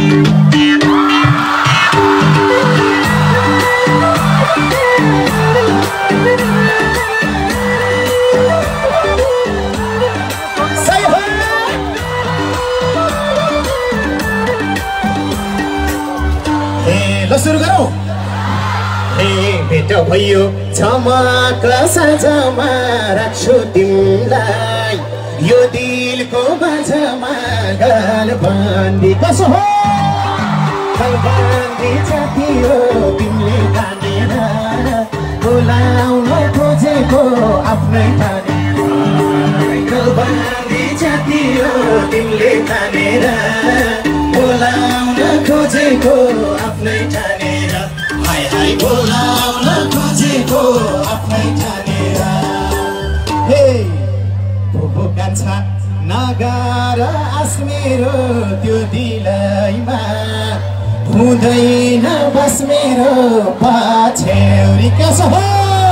ल सुरु गरौँ। भेट भयो झमक साँझमा राख्छु तिमीलाई यो दिलको बाझमा गलबन्दी कसो हो गलबन्दी जाति हो तिमीले तानेर बोलाउन खोजेको आफ्नै ठानेर गलबन्दी जाति हो तिमीले तानेर बोलाउन खोजेको आफ्नै ठानेर हाय हाय बोलाउन खोजेको आफ्नै ठानेर हे भोभो कान्छा नगार आस मेरो त्यो दिलैमा हुँदैन बस मेरो पछ्यौरी कसो हो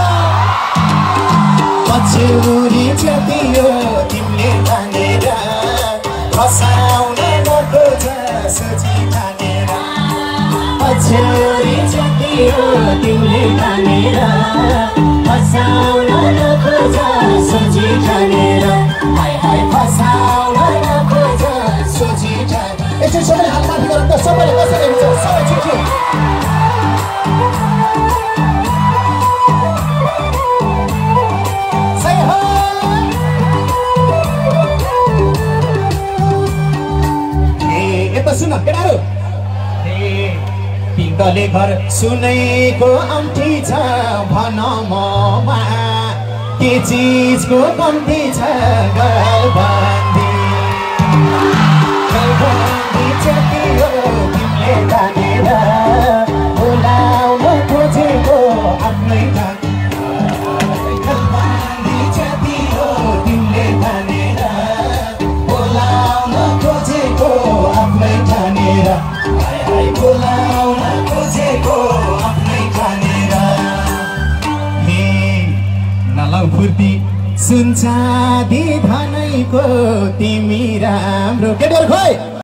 पछ्यौरी जति हो तिमीले तानेर फसाउन नखोज सोची ठानेर पछ्यौरी जति हो तिमीले तानेर फसाउन नखोज सोची ठानेर हाय हाय फसाउन नखोज सोची ठानेर एकचोटि सबैले हात माथि गरौँ त सबैले कसरी हुन्छ सबै छिटो सुन केटाहरू पिङ्गले घर सुनैको औँठी छ भन ममा के चिजको कम्ती छ गलबन्दी गलबन्दी जति हो तिमीले तानेर बोलाउन खोजेको आफ्नै गलबन्दी जति हो तिमीले तानेर बोलाउन खोजेको आफ्नै ठानेर हाय हाय बोलाउन खोजेको आफ्नै ठानेर हे नलौ फुर्ती सुन्छ दि धनैको तिमी राम्रो केटाहरू खोइ